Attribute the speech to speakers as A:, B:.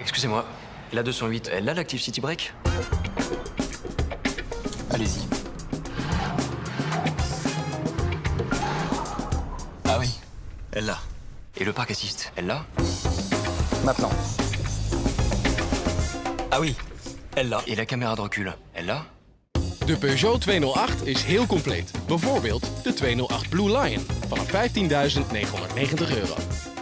A: Excusez-moi, la 208, elle a l'active City Break?
B: Allez-y. Ah oui, elle l'a.
A: Et le Park Assist, elle l'a?
B: Maintenant.
A: Ah oui, elle l'a. Et la caméra de recul, elle l'a?
C: De Peugeot 208 is heel compleet. Bijvoorbeeld de 208 Blue Lion vanaf €15.990.